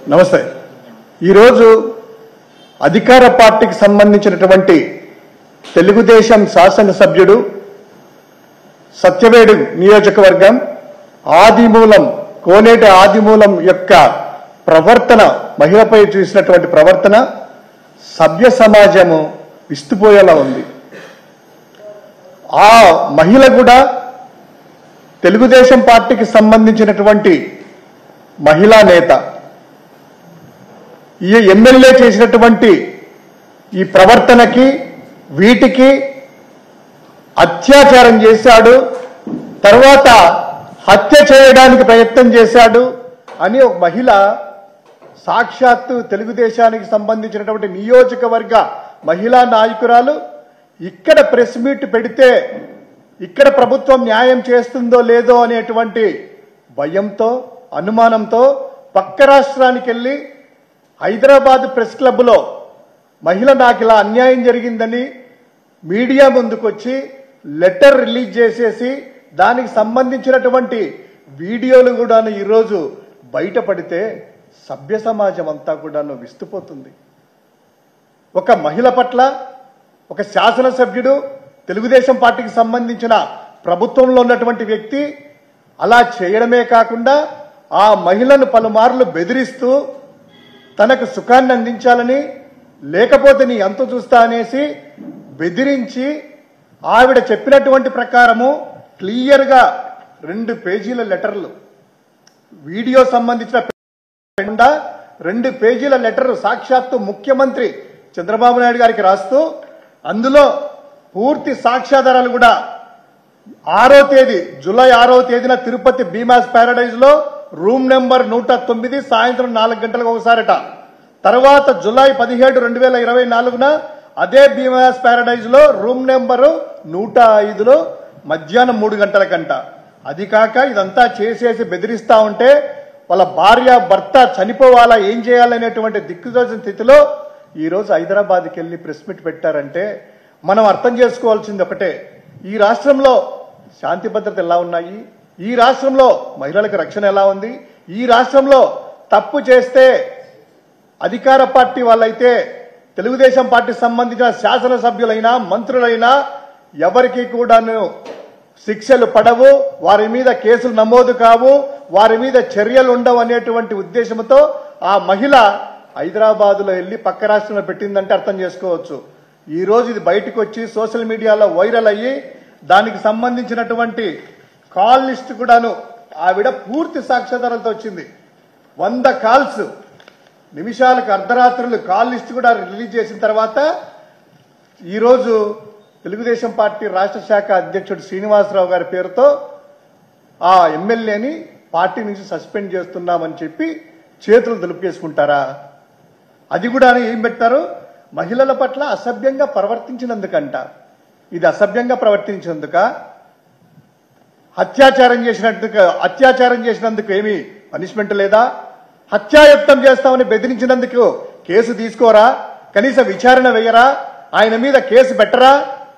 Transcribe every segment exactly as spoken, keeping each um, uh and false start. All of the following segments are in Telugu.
నమస్తే. ఈరోజు అధికార పార్టీకి సంబంధించినటువంటి తెలుగుదేశం శాసనసభ్యుడు సత్యవేడు నియోజకవర్గం ఆదిమూలం కోనేటి ఆదిమూలం యొక్క ప్రవర్తన, మహిళపై చూసినటువంటి ప్రవర్తన సభ్య సమాజము విస్తుపోయేలా ఉంది. ఆ మహిళ కూడా తెలుగుదేశం పార్టీకి సంబంధించినటువంటి మహిళా నేత. ఈ ఎమ్మెల్యే చేసినటువంటి ఈ ప్రవర్తనకి వీటికి అత్యాచారం చేశాడు, తర్వాత హత్య చేయడానికి ప్రయత్నం చేశాడు అని ఒక మహిళ సాక్షాత్తు తెలుగుదేశానికి సంబంధించినటువంటి నియోజకవర్గ మహిళా నాయకురాలు ఇక్కడ ప్రెస్ మీట్ పెడితే ఇక్కడ ప్రభుత్వం న్యాయం చేస్తుందో లేదో అనేటువంటి భయంతో, అనుమానంతో పక్క రాష్ట్రానికి వెళ్ళి హైదరాబాద్ ప్రెస్ క్లబ్లో మహిళ నాకు ఇలా అన్యాయం జరిగిందని మీడియా ముందుకొచ్చి లెటర్ రిలీజ్ చేసేసి దానికి సంబంధించినటువంటి వీడియోలు కూడా ఈరోజు బయటపడితే సభ్య సమాజం అంతా కూడా విస్తుపోతుంది. ఒక మహిళ పట్ల ఒక శాసనసభ్యుడు, తెలుగుదేశం పార్టీకి సంబంధించిన ప్రభుత్వంలో ఉన్నటువంటి వ్యక్తి అలా చేయడమే కాకుండా ఆ మహిళను పలుమార్లు బెదిరిస్తూ తనకు సుఖాన్ని అందించాలని, లేకపోతే నీ అంతు చూస్తా అనేసి బెదిరించి ఆవిడ చెప్పినటువంటి ప్రకారము క్లియర్గా రెండు పేజీల లెటర్లు, వీడియో సంబంధించిన రెండు పేజీల లెటర్ సాక్షాత్తు ముఖ్యమంత్రి చంద్రబాబు నాయుడు గారికి రాస్తూ అందులో పూర్తి సాక్ష్యాధారాలు కూడా ఆరో తేదీ జూలై ఆరో తేదీన తిరుపతి భీమాస్ ప్యారడైజ్ లో రూమ్ నెంబర్ నూట తొమ్మిది సాయంత్రం నాలుగు గంటలకు ఒకసారట. తర్వాత జూలై పదిహేడు రెండు వేల ఇరవై నాలుగున అదే భీమాస్ ప్యారడైజ్ లో రూమ్ నెంబరు నూట ఐదులో మధ్యాహ్నం మూడు గంటల కంట. అది కాక ఇదంతా చేసేసి బెదిరిస్తా ఉంటే వాళ్ళ భార్య భర్త చనిపోవాలా, ఏం చేయాలనేటువంటి దిక్కుదోచిన స్థితిలో ఈరోజు హైదరాబాద్కి వెళ్ళి ప్రెస్ మీట్ పెట్టారంటే మనం అర్థం చేసుకోవాల్సింది ఒకటే, ఈ రాష్ట్రంలో శాంతి భద్రత ఎలా ఉన్నాయి, ఈ రాష్ట్రంలో మహిళలకు రక్షణ ఎలా ఉంది, ఈ రాష్ట్రంలో తప్పు చేస్తే అధికార పార్టీ వాళ్ళైతే తెలుగుదేశం పార్టీకి సంబంధించిన శాసనసభ్యులైనా మంత్రులైనా ఎవరికి కూడాను శిక్షలు పడవు, వారి మీద కేసులు నమోదు కావు, వారి మీద చర్యలు ఉండవు అనేటువంటి ఉద్దేశంతో ఆ మహిళ హైదరాబాద్లో వెళ్ళి పక్క రాష్ట్రంలో పెట్టిందంటే అర్థం చేసుకోవచ్చు. ఈ రోజు ఇది బయటకు వచ్చి సోషల్ మీడియాలో వైరల్ అయ్యి దానికి సంబంధించినటువంటి కాల్ లిస్ట్ కూడాను ఆవిడ పూర్తి సాక్ష్యాధారాలతో వచ్చింది. వంద కాల్స్, నిమిషాలకు అర్ధరాత్రులు కాల్ లిస్ట్ కూడా రిలీజ్ చేసిన తర్వాత ఈరోజు తెలుగుదేశం పార్టీ రాష్ట్ర శాఖ అధ్యక్షుడు శ్రీనివాసరావు గారి పేరుతో ఆ ఎమ్మెల్యేని పార్టీ నుంచి సస్పెండ్ చేస్తున్నామని చెప్పి చేతులు దులిపేసుకుంటారా? అది కూడా ఏం పెట్టారు, మహిళల పట్ల అసభ్యంగా ప్రవర్తించినందుకంట. ఇది అసభ్యంగా ప్రవర్తించినందుక, అత్యాచారం చేసినందుకు అత్యాచారం చేసినందుకు ఏమి పనిష్మెంట్ లేదా? హత్యాయత్నం చేస్తామని బెదిరించినందుకు కేసు తీసుకోరా? కనీసం విచారణ వేయరా? ఆయన మీద కేసు పెట్టరా?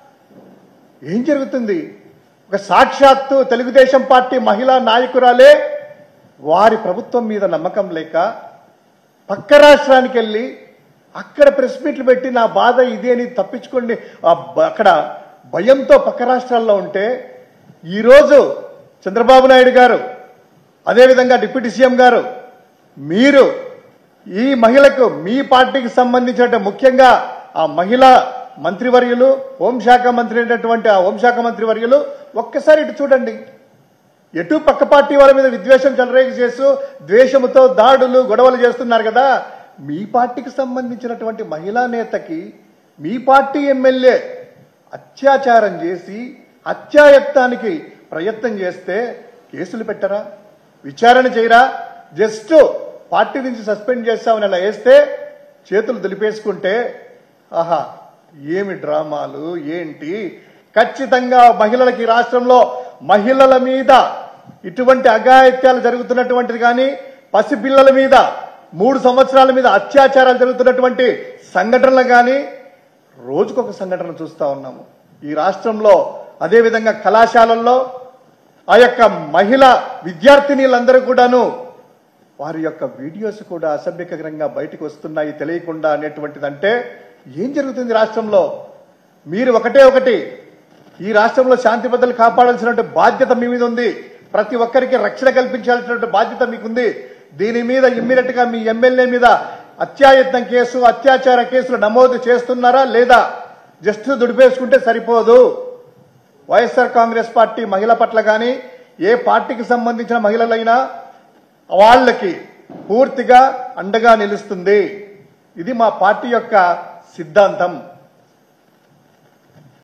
ఏం జరుగుతుంది? ఒక సాక్షాత్తు తెలుగుదేశం పార్టీ మహిళా నాయకురాలే వారి ప్రభుత్వం మీద నమ్మకం లేక పక్క రాష్ట్రానికి వెళ్ళి అక్కడ ప్రెస్ మీట్లు పెట్టి నా బాధ ఇదే అని తప్పించుకోండి అక్కడ భయంతో పక్క రాష్ట్రాల్లో ఉంటే ఈరోజు చంద్రబాబు నాయుడు గారు, అదేవిధంగా డిప్యూటీ సీఎం గారు, మీరు ఈ మహిళకు మీ పార్టీకి సంబంధించిన ముఖ్యంగా ఆ మహిళా మంత్రివర్యులు, హోంశాఖ మంత్రి అయినటువంటి ఆ హోంశాఖ మంత్రివర్యులు ఒక్కసారి ఇటు చూడండి. ఎటు పక్క పార్టీ వాళ్ళ మీద విద్వేషం చెలరేగి చేస్తూ ద్వేషముతో దాడులు గొడవలు చేస్తున్నారు కదా. మీ పార్టీకి సంబంధించినటువంటి మహిళా నేతకి మీ పార్టీ ఎమ్మెల్యే అత్యాచారం చేసి హత్యాయత్నానికి ప్రయత్నం చేస్తే కేసులు పెట్టరా? విచారణ చేయరా? జస్ట్ పార్టీ నుంచి సస్పెండ్ చేస్తామని అలా వేస్తే చేతులు దులిపేసుకుంటే ఆహా ఏమి డ్రామాలు ఏంటి? ఖచ్చితంగా మహిళలకి రాష్ట్రంలో మహిళల మీద ఇటువంటి అఘాయిత్యాలు జరుగుతున్నటువంటిది కానీ, పసిపిల్లల మీద మూడు సంవత్సరాల మీద అత్యాచారాలు జరుగుతున్నటువంటి సంఘటనలు కానీ రోజుకొక సంఘటన చూస్తా ఉన్నాము ఈ రాష్ట్రంలో. అదేవిధంగా కళాశాలల్లో ఆ యొక్క మహిళా విద్యార్థినీలందరూ కూడాను వారి యొక్క వీడియోస్ కూడా అసభ్యకరంగా బయటకు వస్తున్నాయి తెలియకుండా అనేటువంటిదంటే ఏం జరుగుతుంది రాష్ట్రంలో? మీరు ఒకటే ఒకటి, ఈ రాష్ట్రంలో శాంతి భద్రతలు కాపాడాల్సినటువంటి బాధ్యత మీ మీద ఉంది. ప్రతి ఒక్కరికి రక్షణ కల్పించాల్సినటువంటి బాధ్యత మీకుంది. దీని మీద ఇమ్మీడియట్ గా మీ ఎమ్మెల్యే మీద అత్యాయత్నం కేసు, అత్యాచార కేసులు నమోదు చేస్తున్నారా లేదా? జస్ట్ దుడిపేసుకుంటే సరిపోదు. వైఎస్ఆర్ కాంగ్రెస్ పార్టీ మహిళ పట్ల కానీ ఏ పార్టీకి సంబంధించిన మహిళలైనా వాళ్ళకి పూర్తిగా అండగా నిలుస్తుంది. ఇది మా పార్టీ యొక్క సిద్ధాంతం.